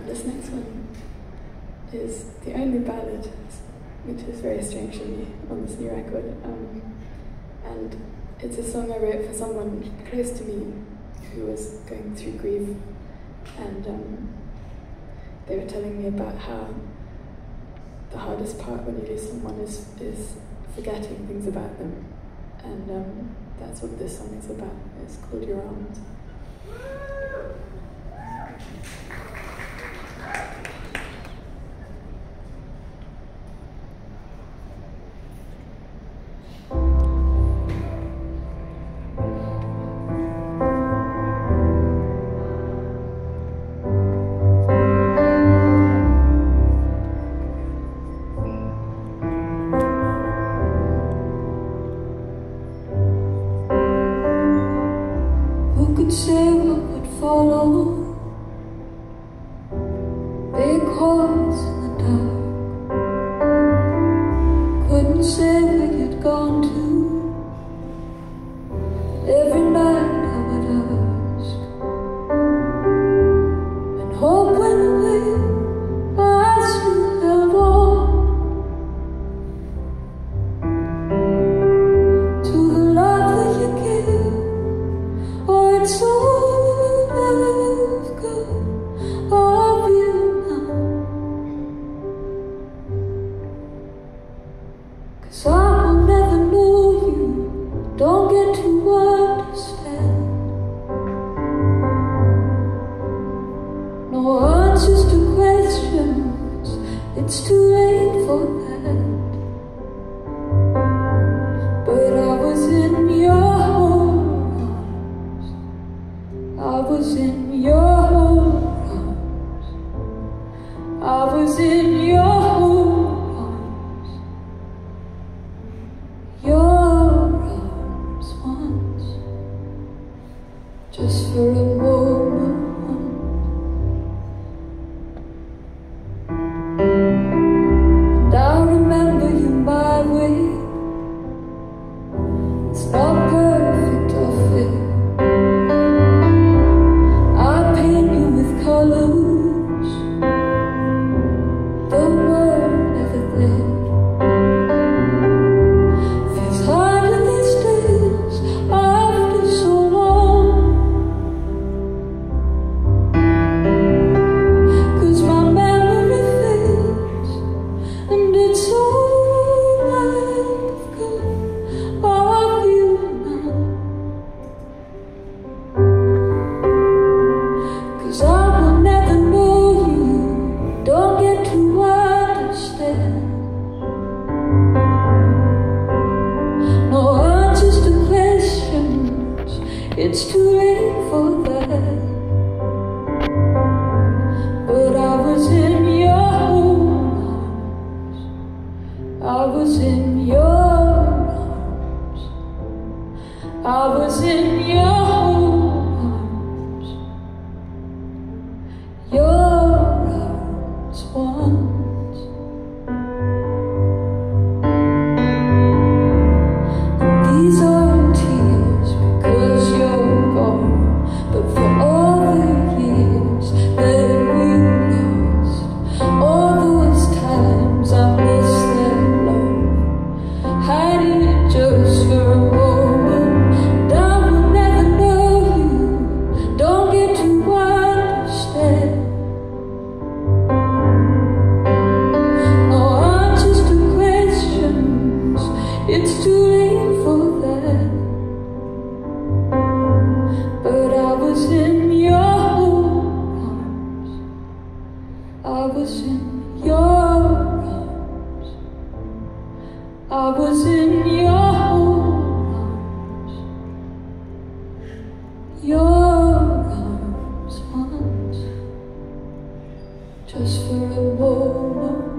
This next one is the only ballad, which is very strange to me on this new record. And it's a song I wrote for someone close to me who was going through grief. And they were telling me about how the hardest part when you lose someone is forgetting things about them. And that's what this song is about. It's called Your Arms. Say what would follow, big holes in the dark. Couldn't say where you'd gone to. Every night I would ask, and hope went away, I still held on to the love that you give. Oh, it's all I've got of you now, 'cause I will never know you, don't get to understand. No answers to questions, it's too late for that. But I was in your I was in your arms. I was in your arms. Your arms once, just for a moment. And I remember you my way. It's not perfect or fair. Colors, the word never there. Feels harder these days after so long, 'cause my memory fades, and it's all I've got of you now. 'Cause I don't get to understand. No answers to questions, it's too late for that. But I was in your arms. I was in your arms. I was in your arms. Once. And these aren't tears because you're gone, but for all the years that we lost, all those times I missed that love, had it just for a moment. And I will never know you, don't get to understand. It's too late for that. But I was in your arms. I was in your arms. I was in your arms. Your arms once, just for a moment.